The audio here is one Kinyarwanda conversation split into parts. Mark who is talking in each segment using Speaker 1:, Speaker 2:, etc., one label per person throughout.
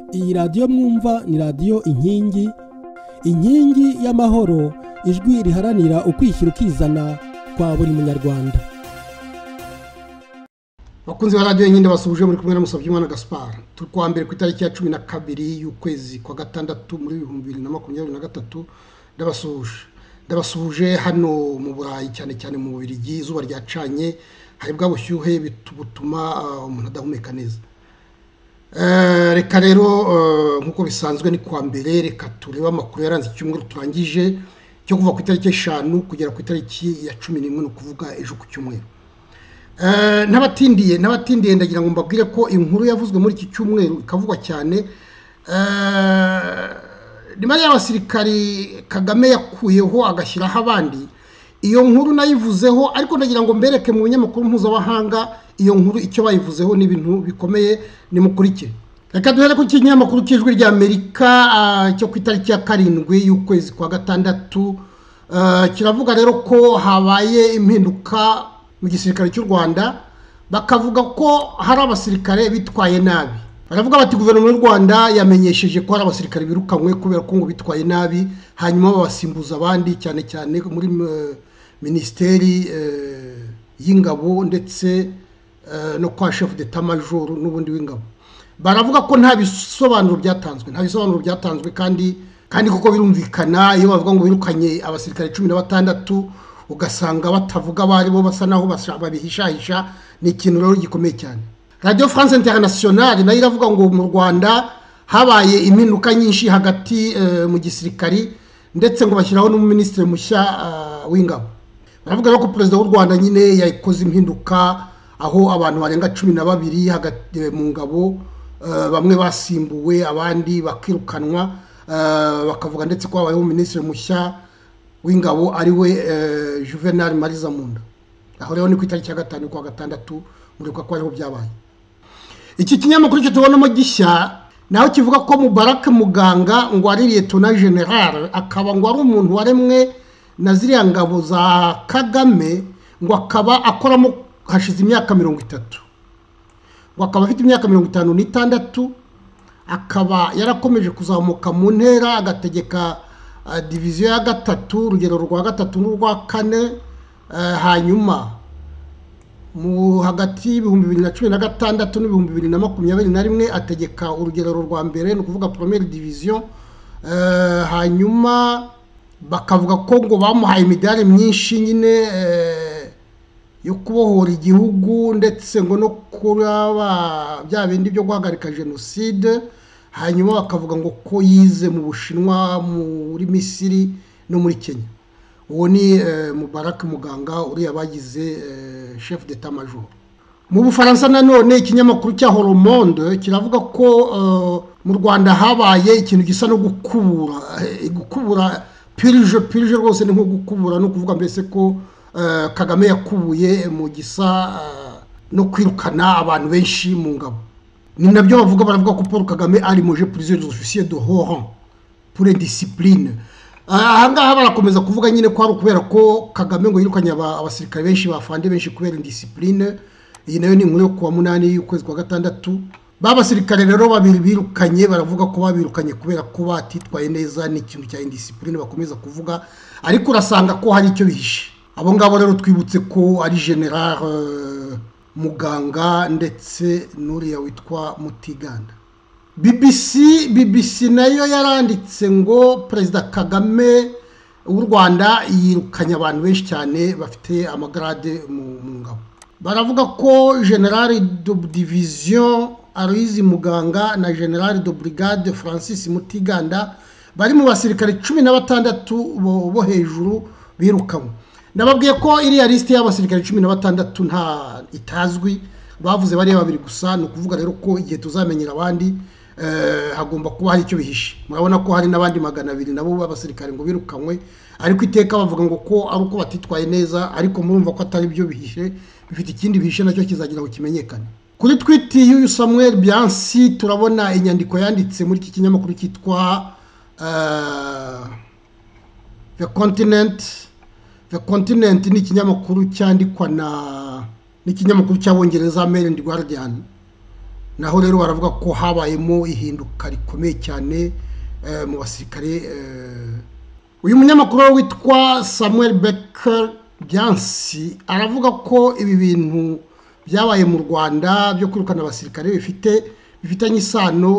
Speaker 1: Iyi radio mwumva ni radio inkingi y'amahoro, ijwi riharanira ukwishyira ukizana kwa buri munyarwanda.
Speaker 2: Bakunzi ba radio nyinde basubije muri kumwe na Musabyimana Gaspard. Turi kwa mbere ku itariki ya 12 y'ukwezi kwa gatandatu muri 2023 ndabasuje hano mu Burayi cyane mu Bubiligi. Izuba ryacanye, hari bwa bushyuhe bituma umuntu adahumeka neza. Reka rero nkuko bisanzwe ni kwa mbere, reka tureba amakuru yaranze icyumweru turangije cyo kuva ku itariki 5 kugera ku itariki ya 11 no kuvuga ejo ku cyumweru. Nabatindiye ndagira ngo mbabwire ko inkuru yavuzwe muri iki cyumweru ikavugwa cyane, nyuma y'abasirikari Kagame yakuyeho agashyiraho abandi. Iyo nkuru nayivuzeho, ariko ndagira ngo mbereke mu binyamakuru mpuzamahanga iyo nkuru icyo bayivuzeho n'ibintu bikomeye. Ni mukurikire. Reka duhere ku kinyamakuru cy'ijwi rya Amerika cyo ku itariki ya 7 y'ukwezi kwa gatandatu. Kiravuga rero ko habaye impinduka mu gisirikare cy'u Rwanda, bakavuga ko hari abasirikare bitwaye nabi. Baravuga bati guverinoma y'u Rwanda yamenyesheje ko hari abasirikare birukanywe kubera ko ngo bitwaye nabi, hanyuma babasimbuza abandi cyane muri ministeri y'ingabo ndetse no kwa chef d'état major n'ubundi w'ingabo. Baravuga ko nta bisobanuro byatanzwe kandi kuko birumvikana iyo bavuga ngo birukanye abasirikare 16 ugasanga batavuga bari bo basa naho babihishahisha, ni ikintu rero gikomeye cyane. Radio France Internationale nayo iravuga ngo mu Rwanda habaye impinduka nyinshi hagati mu gisirikari, ndetse ngo bashyiraho n'umuministre mushya w'ingabo. Baravuga ko president w'u Rwanda nyine yakoze impinduka, aho abantu barenga 12 hagati mu ngabo, bamwe basimbuwe abandi bakirukanwa, bakavuga ndetse ko habayeho ministre mushya w'ingabo ari we Juvenal Marizamunda. Aho rero ni ku itariki ya 5 kwa gatandatu muri kwa ariho byabaye. Iki kinyamakuru cyo tubonamo gishya naho kivuga ko Mubarak Muganga ngo ari Lieutenant General, akaba ngo ari umuntu waremwe na ziriya ngabo za Kagame, ngo akaba akoramo hashize imyaka 30, ngo akaba afite imyaka 56, akaba yarakomeje kuzamuka mu ntera agategeka division ya 3, urugero rwa 3 n'urwa 4. Hanyuma mu hagati y'ibihumbi 2016 n'ibihumbi 2021 ategeka urugero rwa mbere, no kuvuga première division. Hanyuma bakavuga ko ngo bamuhaye imidari myinshi nyine yo kubohora igihugu, ndetse ngo no kuraba bya bindi byo guhagarika genocide. Hanyuma bakavuga ngo ko yize mu Bushinwa, muri Misiri no muri Kenya. Uwo ni Mubarak Muganga uri yabagize chef d'état major. Mu Bufaransa nanone ikinyamakuru cya Le Monde kiravuga ko mu Rwanda habaye ikintu gisa no gukubura purge rwose, ni nko gukubura, no kuvuga mbese ko Kagame yakubuye mu gisa no kwirukana abantu benshi mu ngabo. Ni nabyo baravuga ko Paul Kagame ari moje plusieurs officiers de haut rang pour indiscipline. Ahangaha barakomeza kuvuga nyine ko ari kubera ko Kagame ngo yirukanye abasirikare benshi bafande benshi kubera indiscipline. Iyi nayo ni inkuru yo kuwa 8 y'ukwezi kwa gatandatu. Babasirikare rero babiri birukanye, baravuga ko babirukanye kubera ko batitwaye neza, ni ikintu cya indiscipline bakomeza kuvuga, ariko urasanga ko hari icyo bihishe. Abo ngabo rero twibutse ko ari General Muganga ndetse n'uriya witwa Mutiganda. BBC nayo yaranditse ngo President Kagame w'u Rwanda yirukanye abantu benshi cyane bafite amagrade mu ngabo. Baravuga ko General de Division Aloyizi Muganga na General de Brigade Francis Mutiganda bari mu basirikare 16 bo hejuru birukanywe. Ndababwiye ko iri liste y'abasirikare 16 nta itazwi, bavuze bari babiri gusa. No kuvuga rero ko igihe tuzamenyera abandi hagomba kuba hari icyo bihishe. Murabona ko hari n'abandi 200 nabo b'abasirikare ngo birukanywe, ariko iteka bavuga ngo ko ari uko batitwaye neza, ariko murumva ko atari byo bihishe, bifite ikindi bihishe nacyo kizagira ngo kimenyekane. Kuri tweet y'uyu Samuel Biansi turabona inyandiko yanditse muri iki kinyamakuru cyitwa The Continent ni ikinyamakuru cyandikwa n'ikinyamakuru cy'Abongereza Mail and Guardian. naho rero baravuga ko habayemo ihinduka rikomeye cyane mu basirikare. Uyu munyamakuru witwa Samuel Becker Byansi aravuga ko ibi bintu byabaye mu Rwanda byo kwirukana abasirikare bifitanye isano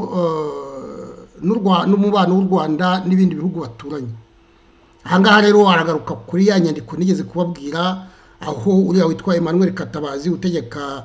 Speaker 2: n'umubano w'u Rwanda n'ibindi bihugu baturanye. Ahangaha rero aragaruka kuri ya nyandiko nigeze kubabwira, aho uriya witwa Emmanuel Katabazi utegeka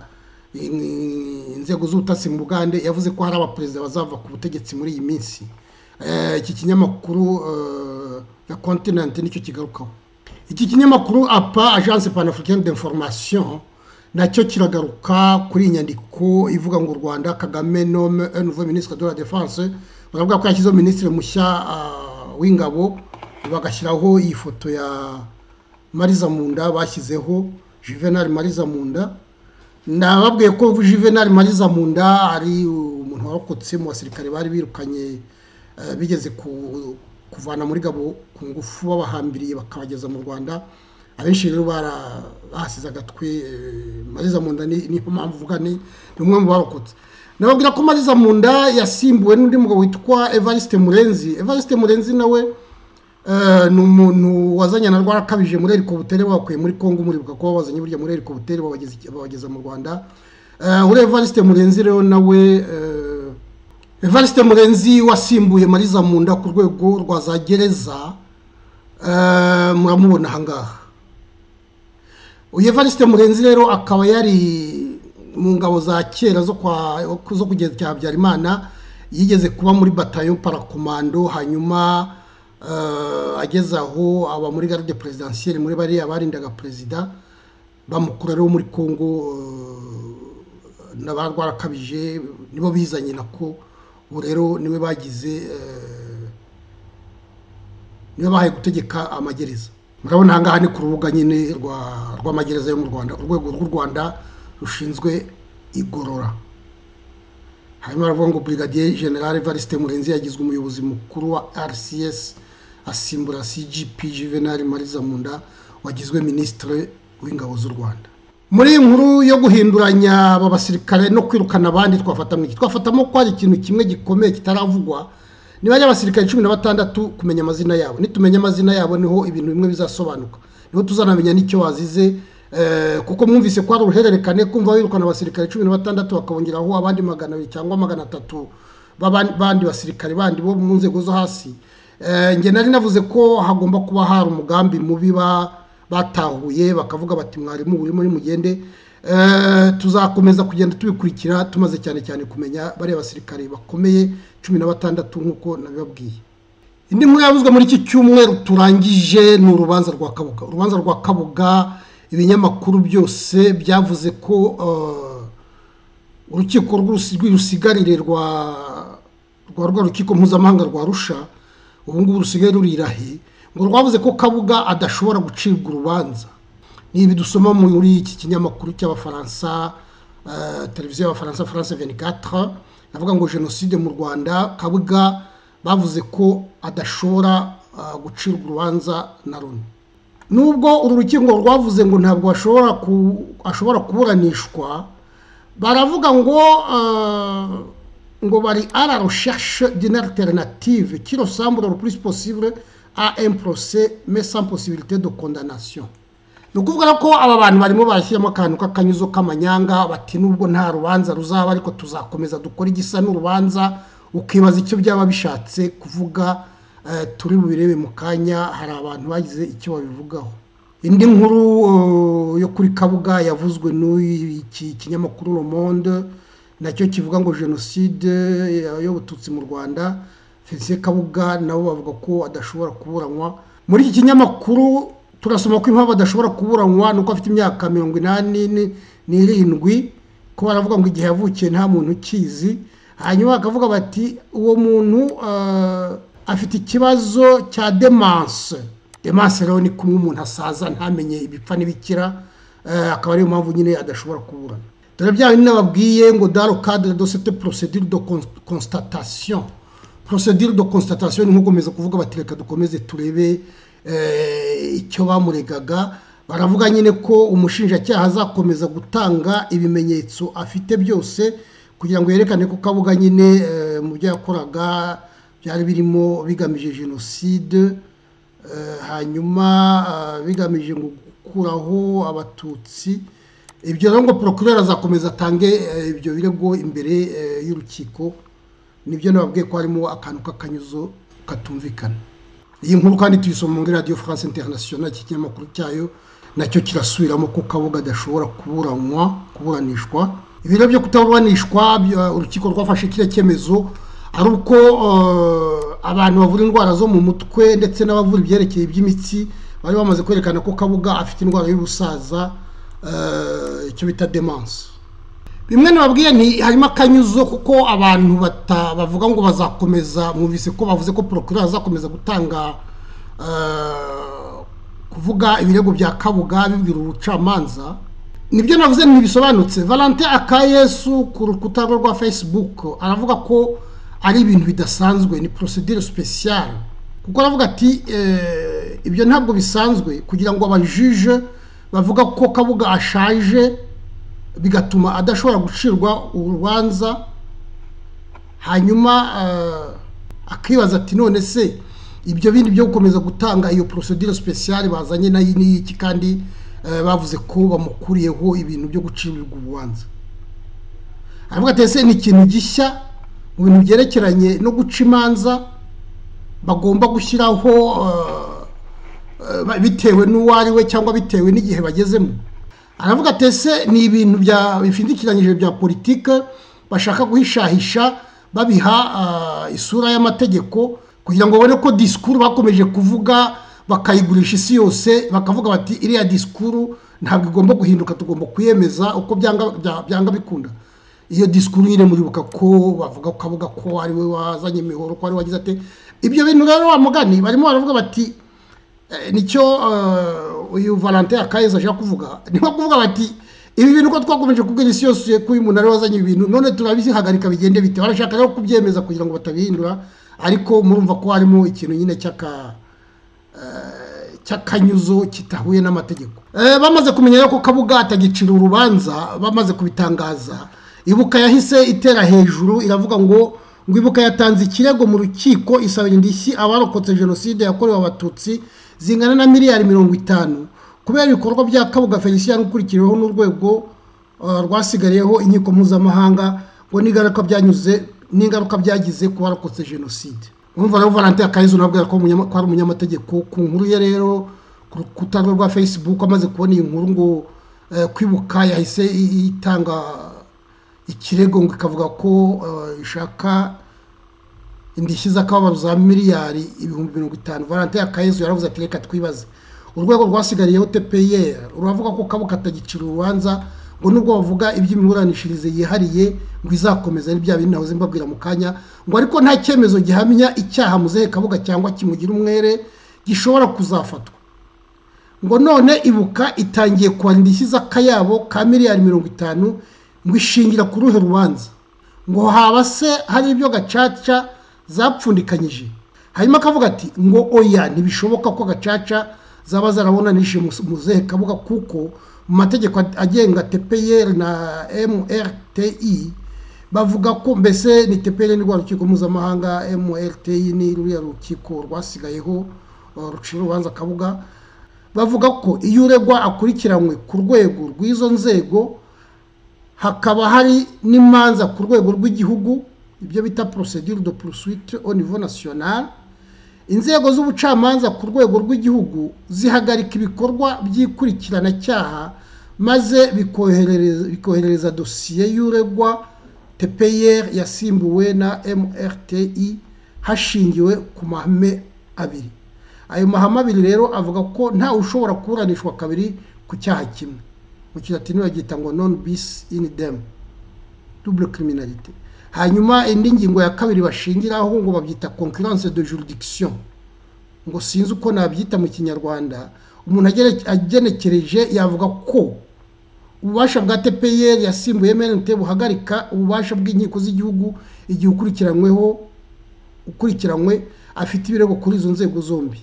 Speaker 2: inzego z'ubutasi mu Bugande yavuze ko hari abaperezida bazava ku butegetsi muri iyi minsi. Iki kinyamakuru ya Continent nicyo kigarukaho. Iki kinyamakuru APA, Agence Panafricaine d'Information, nacyo kiragaruka kuri inyandiko ivuga ngo Rwanda Kagame nomme un nouveau ministre de la Défense. Baravuga ko yashyizeho ministre mushya w'ingabo, bagashyiraho iyi foto ya Mariza Munda bashyizeho Juvenal Mariza Munda. Nababwiye ko Juvenal Mariza Munda ari umuntu warokotse mu basirikare bari birukanye bigeze kuvana muri gabo ku ngufu babahambiriye bakabageza mu Rwanda. Abenshi rero barahasize agatwe. Mariza Munda ni mpamvu uvuga ni umwe mu barokotse. Nababwira ko Mariza Munda yasimbuwe n'undi mugabo witwa Evariste Murenzi. Evariste Murenzi nawe ni umuntu wazanye na rwarakabije muri Helicopter bakuye muri Kongo, muribuka ko bazanye burya muri Helicopter babageza mu Rwanda. Ure Evariste Murenzi rero nawe Evariste Murenzi wasimbuye Mariza Munda ku rwego rwa za gereza, muramubona ahangaha. Uyu Evariste Murenzi rero akaba yari mu ngabo za kera zo kugeza cya Habyarimana, yigeze kuba muri bataillon paracommando, hanyuma ageze aho aba muri garde présidentielle muri bariya barindaga perezida, bamukura rero muri Kongo n'abarwarakabije nibo bizanye nako. Ubu rero niwe bagize niwe bahaye gutegeka amagereza. Murabona ahangaha ni ku rubuga nyine rw'amagereza yo mu Rwanda, urwego rw'u Rwanda rushinzwe igorora. Hanyuma baravuga ngo Brigadier General Evariste Murenzi yagizwe umuyobozi mukuru wa RCS asimbura CGP Juvenal Mariza Munda wagizwe ministre w'ingabo z'u Rwanda. Muri inkuru yo guhinduranya aba basirikare no kwirukana abandi twafatamo ko ari ikintu kimwe gikomeye kitaravugwa. Niba abasirikare 16 kumenya amazina yabo, nitumenya amazina yabo niho ibintu bimwe bizasobanuka, niho tuzanamenya n'icyo wazize. Kuko mwumvise ko ari uruhererekane kumva wirukana abasirikare 16 bakabongeraho abandi 200 cyangwa 300 bandi basirikare bandi bo mu nzego zo hasi. Nge nari navuze ko hagomba kuba hari umugambi mubi batahuye bakavuga bati mwarimu uri muri mugende. Tuzakomeza kugenda tubikurikira tumaze cyane kumenya bari abasirikare bakomeye 16 nkuko nabibabwiye. Indi nkuru yavuzwe muri iki cyumweru turangije ni urubanza rwa Kabuga. Urubanza rwa Kabuga, ibinyamakuru byose byavuze ko urukiko rw'urusigarire rwa rukiko mpuzamahanga rwa Arusha ubu ngubu rusigaye rurirahe, ngo rwavuze ko Kabuga adashobora gucibwa urubanza. Nibi dusoma muri iki kinyamakuru cy'abafaransa, televiziyo y'abafaransa France 24, avuga ngo genocide mu Rwanda, Kabuga bavuze ko adashobora gucirwa urubanza na Loni. Nubwo uru rukiko rwavuze ngo ntabwo ashobora kuburanishwa, baravuga ngo bari à la recherche d'une alternative qui ressemble le plus possible à un procès mais sans possibilité de condamnation. Nukuvuga ko aba bantu barimo bashyiramo akantu k'akanyuzo k'amanyanga, bati nubwo nta rubanza ruzaba ariko tuzakomeza dukora igisa n'urubanza. Ukibaza icyo byaba bishatse kuvuga. Turi bubirebe mu kanya, hari abantu bagize icyo babivugaho. Indi nkuru yo kuri Kabuga yavuzwe n'iki kinyamakuru Le Monde, nacyo kivuga ngo genocide y'Abatutsi mu Rwanda. Felicien Kabuga nabo bavuga ko adashobora kuburanwa. Muri iki kinyamakuru turasoma ko impamvu adashobora kuburanwa nuko afite imyaka 87, ko baravuga ngo igihe yavukiye nta muntu ukizi. Hanyuma bakavuga bati uwo muntu afite ikibazo cya demence. Demence rero ni kumwe umuntu asaza ntamenye ibipfa n'ibikira, akaba ari impamvu nyine adashobora kuburana. Dore bya nababwiye ngo dans le cadre de cette procédure de constatation. Procédure de constatation ni nko kuvuga bati reka dukomeze turebe icyo bamuregaga. Baravuga nyine ko umushinjacyaha azakomeza gutanga ibimenyetso afite byose kugira ngo yerekane ko Kabuga nyine mu byo yakoraga byari birimo bigamije jenoside, hanyuma bigamije ngo gukuraho abatutsi. Ibyo rero ngo procureur azakomeza atange ibyo birego imbere y'urukiko. Nibyo nababwiye ko harimo akantu k'akanyuzo katumvikana. Iyi nkuru kandi tuyisoma muri Radio France Internationale, ikinyamakuru cyayo nacyo kirasubiramo ko Kabuga adashobora kuburanishwa. Ibiro byo kutaburanishwa urukiko rwafashe kire cyemezo ari uko abantu bavura indwara zo mu mutwe ndetse n'abavura ibyerekeye iby'imitsi bari bamaze kwerekana ko Kabuga afite indwara y'ubusaza, icyo bita demence. Bimwe nababwiye nti harimo akanyuzo kuko abantu bavuga ngo bazakomeza, mwumvise ko bavuze ko procureur azakomeza gutanga kuvuga ibirego bya Kabuga bibwira ubucamanza. Nibyo navuze ntibisobanutse. Valentin Akayesu ku rukuta rwa Facebook aravuga ko ari ibintu bidasanzwe, ni procedure spéciale, kuko aravuga ati ibyo ntabwo bisanzwe kugira ngo abajije bavuga ko Kabuga ashaje bigatuma adashobora gucirwa urubanza. Hanyuma akibaza ati none se ibyo bindi byo gukomeza gutanga iyo procedure spéciale bazanye nayo ni iki, kandi bavuze ko bamukuriyeho ibintu byo gucirirwa urubanza. Aravuga ati ese ni ikintu gishya mu bintu byerekeranye no guca imanza bagomba gushyiraho bitewe n'uwari we cyangwa bitewe n'igihe bagezemo. Aravuga ati ese ni ibintu bifindikiranyije bya politike bashaka guhishahisha babiha isura y'amategeko kugira ngo babone ko discours bakomeje kuvuga bakayigurisha isi yose, bakavuga bati iriya discours ntabwo igomba guhinduka, tugomba kuyemeza uko byanga bikunda. Iyo discours nyine muribuka ko bavuga ko Kabuga ko ari we wazanye imihoro, ko ari wagize ate. Ibyo bintu rero wa mugani barimo baravuga bati nicyo uyu Valentin Akayesu ashaka kuvuga, niho kuvuga bati ibi bintu ko twakomeje kubwira isi yose ko uyu muntu ari wazanye ibintu, none turabihagarika bigende bite. Barashaka rero kubyemeza kugira ngo batabihindura, ariko murumva ko harimo ikintu nyine cy'akanyuzo kitahuye n'amategeko. Bamaze kumenya ko Kabuga atagicira urubanza, bamaze kubitangaza, Ibuka yahise itera hejuru iravuga ngo Ibuka yatanze ikirego mu rukiko isaba indishyi abarokotse jenoside yakorewe abatutsi zingana na miliyari 50 kubera ibikorwa bya Kabuga Felicien ukurikireho n'urwego rwasigariyeho inkiko mpuzamahanga ngo n'ingaruka byagize ku barokotse jenoside. Urumva rero Valentin Akayesu nabwo ko ari umunyamategeko. Ku nkuru ye rero ku rukuta rwa Facebook amaze kubona iyi nkuru ngo Kwibuka yahise itanga ikirego ngo ikavuga ko ishaka indishyi z'akababaro za miliyari 50. Valentin Akayesu yaravuze ati reka twibaze, urwego rwasigariyeho TPR uravuga ko Kabuga atagicira urubanza ngo nubwo bavuga iby'imiburanishirize yihariye ngo izakomeza ari bya bindi nahoze mbabwira mu kanya, ngo ariko nta cyemezo gihamya icyaha muzehe Kabuga cyangwa kimugira umwere gishobora kuzafatwa. Ngo none Ibuka itangiye kwara indishyi z'akayabo ka miliyari 50 ngo ishingira ku ruhe rubanza, ngo haba se hari ibyo gacaca zapfundikanyije. Hanyuma akavuga ati ngo oya ntibishoboka ko gacaca zaba zarabonanishe muzehe Kabuga kuko mu mategeko agenga TPR na MRTI bavuga ko mbese ni TPR ni rwa rukiko mpuzamahanga, MRTI ni ruriya rukiko rwasigayeho rucira urubanza Kabuga. Bavuga ko iyo uregwa akurikiranywe ku rwego rw'izo nzego hakaba hari n'imanza ku rwego rw'igihugu, ibyo bita procédure de poursuite au niveau national, inzego z'ubucamanza ku rwego rw'igihugu zihagarika ibikorwa by'ikurikirana cyaha maze bikoherereza dosiye y'uregwa TPR yasimbuwe na MRTI hashingiwe ku mahame abiri. Ayo mahame abiri rero avuga ko nta ushobora kuburanishwa kabiri ku cyaha kimwe. Mu kilatini bagita ngo non bis in idem, double criminalité. Hanyuma indi ngingo ya kabiri bashingiraho ngo babyita concurrence de juridiction, ngo sinzi uko nabyita mu kinyarwanda. Umuntu agenekereje yavuga ko ububasha bwa TPR yasimbuye MNT buhagarika ububasha bw'inkiko z'igihugu igihe ukurikiranywe afite ibirego kuri izo nzego zombi.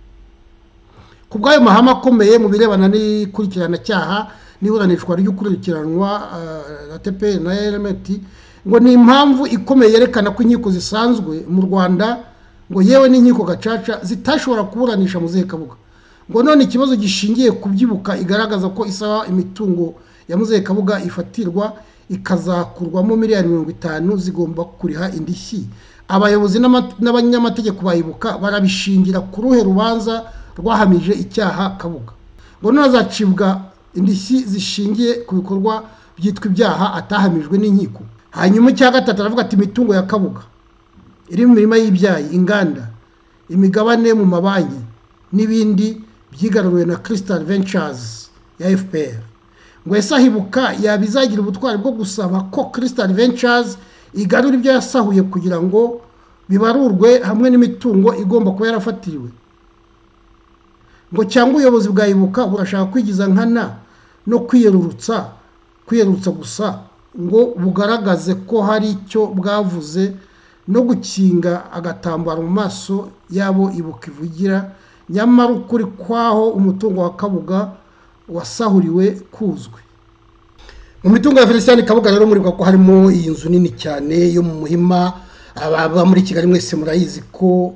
Speaker 2: Ku bw'ayo mahame akomeye mu birebana n'ikurikirana cyaha n'iburanishwa ry'ukurikiranwa na TPR na MNT, ngo ni impamvu ikomeye yerekana ko inkiko zisanzwe mu Rwanda ngo yewe n'inkiko gacaca zitashobora kuburanisha Muzehe Kabuga. Ngo none ikibazo gishingiye kubyibuka igaragaza ko isaba imitungo ya Muzehe Kabuga ifatirwa ikazakurwamo miliyari 50 zigomba kuriha indishyi. Abayobozi n'abanyamategeko bayibuka barabishingira ku ruhe rubanza rwahamije icyaha Kabuga. Ngo none azacibwa indishyi zishingiye ku bikorwa byitwa ibyaha atahamijwe n'inkiko. Hanyuma cya gatatu aravuga ati imitungo ya Kabuga iri mu mirima y'ibyayi, inganda, imigabane mu mabanki n'ibindi byigaruriwe na Crystal Ventures ya FPR. Ngo ese ahibuka yabizagira ubutwari bwo gusaba ko Crystal Ventures igarura ibyo yasahuye kugira ngo bibarurwe hamwe n'imitungo igomba kuba yarafatiriwe. Ngo cyangwa ubuyobozi bwayibuka burashaka kwigiza nkana no kwiyerurutsa gusa ngo bugaragaze ko hari icyo bwavuze no gukinga agatambaro mu maso yabo ibuka ivugira, nyamara ukuri kwaho umutungo wa Kabuga wasahuriwe kuzwe. Mu mitungo ya Felicien Kabuga rero muri ko harimo iyi nzu nini cyane yo mu Muhima. Aba muri Kigali mwese murayizi ko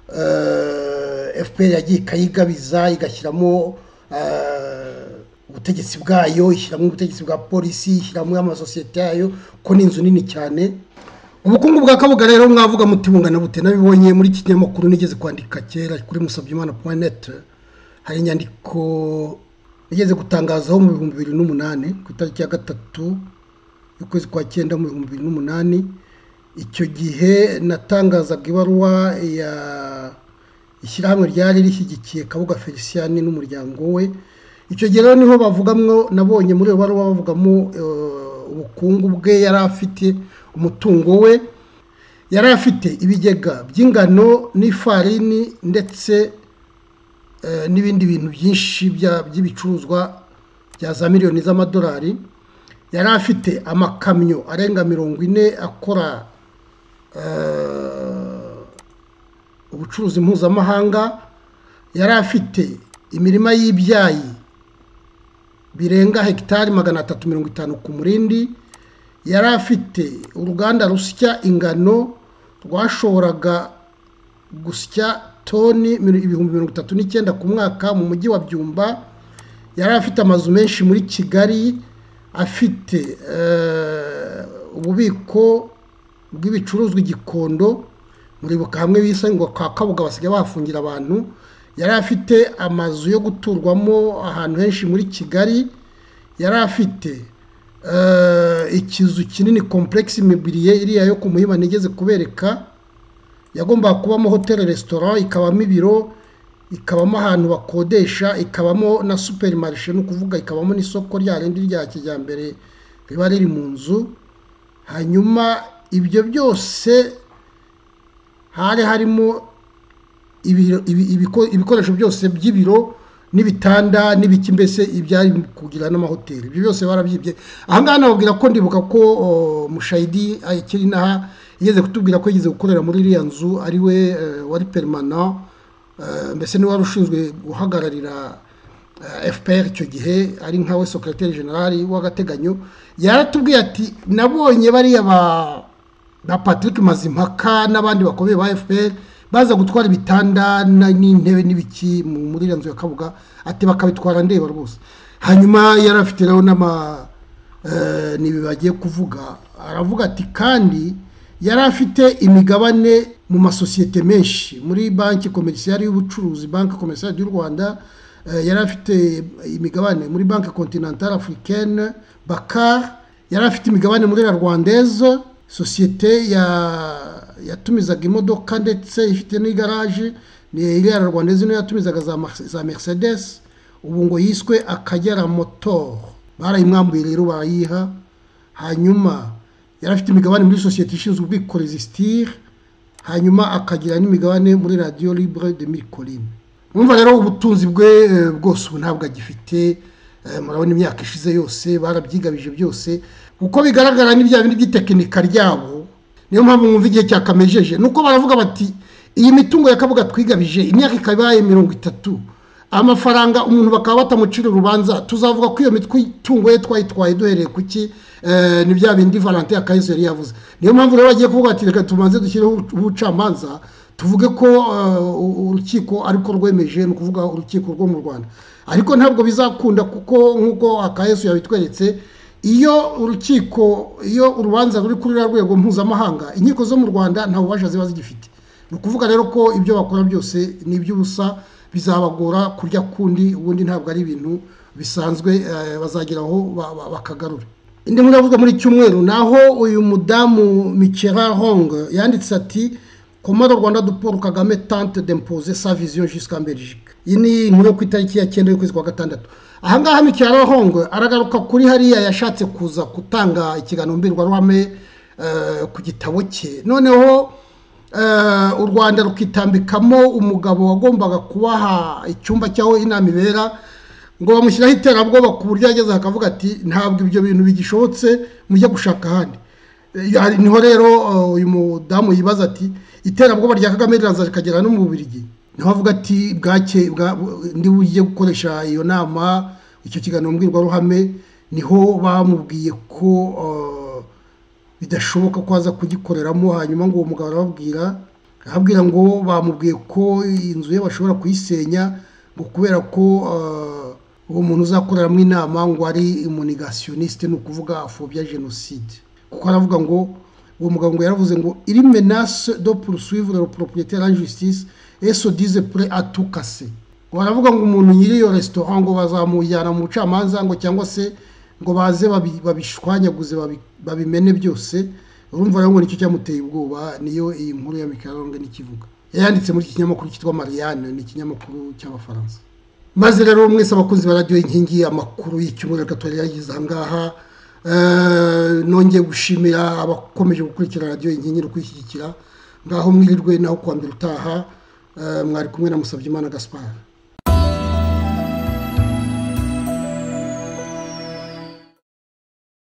Speaker 2: FPR yagiye kayigabiza igashyiramo ubutegetsi bwayo, ishyiramo ubutegetsi bwa polisi, ishyiramo amasosiyete yayo, ko ni inzu nini cyane. Ubukungu bwa Kabuga rero mwavuga muti bungana bute? Nabibonye muri kinyamakuru nigeze kwandika kera kuri musabyimana.net. hari inyandiko igeze gutangazaho mu 2008 ku itariki ya 3 y'ukwezi kwa 9 mu 2008. Icyo gihe natangazaga ibaruwa ya ishyirahamwe ryari rishyigikiye Kabuga Felicien n'umuryango we. Icyo gihe rero niho bavugamwo, nabonye muri iyo baruwa bavugamo ubukungu bwe yari afite, umutungo we yari afite ibigega by'ingano n'ifarini ndetse n'ibindi bintu byinshi by'ibicuruzwa bya za miliyoni z'amadolari. Yari afite amakamyo arenga 40 akora ubucuruzi mpuzamahanga. Yari afite imirima y'ibyayi birenga hegitari 350 ku Murindi. Yari afite uruganda rusya ingano rwashoboraga gusya toni 39 ku mwaka mu mujyi wa Byumba. Yari afite amazu menshi muri Kigali, afite ububiko bw'ibicuruzwa Gikondo, muribuka hamwe bisa ngo kwa Kabuga basigaye bafungira abantu. Yari afite amazu yo guturwamo ahantu henshi muri Kigali. Yari afite ikizu kinini complexe immobilier iriya yo ku Muhima nigeze kubereka, yagomba kubamo hotel restaurant, ikabamo ibiro, ikabamo ahantu bakodesha, ikabamo na supermarché, no kuvuga ikabamo n'isoko rya rendi rya kijyambere riba riri mu nzu. Hanyuma ibyo byose hari harimo ibikoresho byose by'ibiro n'ibitanda n'ibiki, mbese ibyari kugira n'amahoteli. Ibyo byose barabyibye. Aha ngaha nababwira ko ndibuka ko Mushayidi akiri naha yigeze kutubwira ko yigeze gukorera muri iriya nzu, ari we wari permanent, mbese ni wari ushinzwe guhagararira FPR icyo gihe, ari nkawe secrétaire général w'agateganyo. Yaratubwiye ati nabonye bariya ba Patrick Mazimpaka n'abandi bakomeye ba FPR baza gutwara ibitanda n'intebe n'ibiki muri iriya nzu ya Kabuga, ati bakabitwara ndeba rwose. Hanyuma yarafite rero nibi bagiye kuvuga, aravuga ati kandi yari afite imigabane mu masosiyete menshi, muri banki komerciale y'ubucuruzi, banki komerciale y'u Rwanda. Yari afite imigabane muri banki continentale africaine Bakar. Yari afite imigabane muri la Rwandaise, societe yatumizaga imodoka ndetse ifite n'igaraje, ni iriya la Rwandaise niyo yatumizaga za Mercedes, ubu ngo yiswe Akagera Motor, barayimwambuye rero barayiha. Hanyuma yari afite imigabane muri societe ishinzwe ubwikorezi Stir, hanyuma akagira n'imigabane muri Radio Libre de Mille Collines. Umva rero ubutunzi bwe bwose ubu ntabwo agifite. Murabona imyaka ishize yose barabyigabije byose, uko bigaragara n'ibya bindi by'itekinika ryabo. Niyo mpamvu mwumva igihe cyakamejeje, nuko baravuga bati iyi mitungo ya Kabuga twigabije imyaka ikabaye 30, amafaranga umuntu bakaba batamucira urubanza tuzavuga ko iyo mitwe itungo ye twayitwaye duhereye kuki ni bya bindi Valentin Akayezu yari yavuze niyo mpamvu rero bagiye kuvuga ati reka tumanze dushyireho ubucamanza tuvuge ko urukiko ariko rwemeje ni ukuvuga urukiko rwo mu Rwanda ariko ntabwo bizakunda kuko nk'uko Akayezu yabitweretse iyo urubanza ruri kuri rwego mpuzamahanga inkiko zo mu Rwanda nta bubasha ziba zigifite ni ukuvuga rero ko ibyo bakora byose ni iby'ubusa bizabagora kurya kundi ubundi ntabwo ari ibintu bisanzwe bazageraho bakagarura indi nkuru yavuga muri cyumweru naho uyu mudamu Michela Hong yanditse ati Comment le Rwanda de Paul Kagame tente d'imposer sa vision jusqu'en Belgique. Iyi ni inkuru ku itariki ya 9 y'ukwezi kwa gatandatu. Ahangaha Michela Hong aragaruka kuri hariya yashatse kuza gutanga ikiganiro mbwirwaruhame ku gitabo cye. Noneho u Rwanda rukitambikamo umugabo wagombaga kubaha icyumba cyaho inama ibera ngo bamushyiraho iterabwoba ku buryo yageze akavuga ati ntabwo ibyo bintu bigishobotse mujye gushaka ahandi. Niho rero uyu mudamu yibaza ati iterabwoba rya Kagame riraza rikagera no mu Bubiligi niho avuga ati bwake ndi bugiye gukoresha iyo nama icyo kiganiro mbwirwaruhame niho bamubwiye ko bidashoboka ko aza kugikoreramo hanyuma ngo uwo mugabo arababwira ngo bamubwiye ko inzu ye bashobora kuyisenya ngo kubera ko uwo muntu uzakoreramo inama ngo ari immunigationiste ni ukuvuga phobia génocide kuko aravuga ngo uwo mugabo ngo yaravuze ngo iri menace de poursuivre le propriétaire en justice et se disent prêts à tout casser ngo aravuga ngo umuntu nyiri iyo restaurant ngo bazamujyana mu bucamanza ngo cyangwa se ngo baze babishwanyaguze babimene byose urumva rero ngo nicyo cyamuteye ubwoba niyo iyi nkuru ya Michela Hong n'ikivuga yanditse muri iki kinyamakuru cyitwa Marianne ni ikinyamakuru cy'abafaransa maze rero mwese abakunzi ba radio Inkingi amakuru y'icyumweru gatwari yagize ahangaha nongeye gushimira abakomeje gukurikira radio Inkingi no kwishyigikira ngaho mwirirwe naho kwa mbere utaha mwari kumwe na Musabyimana Gaspard.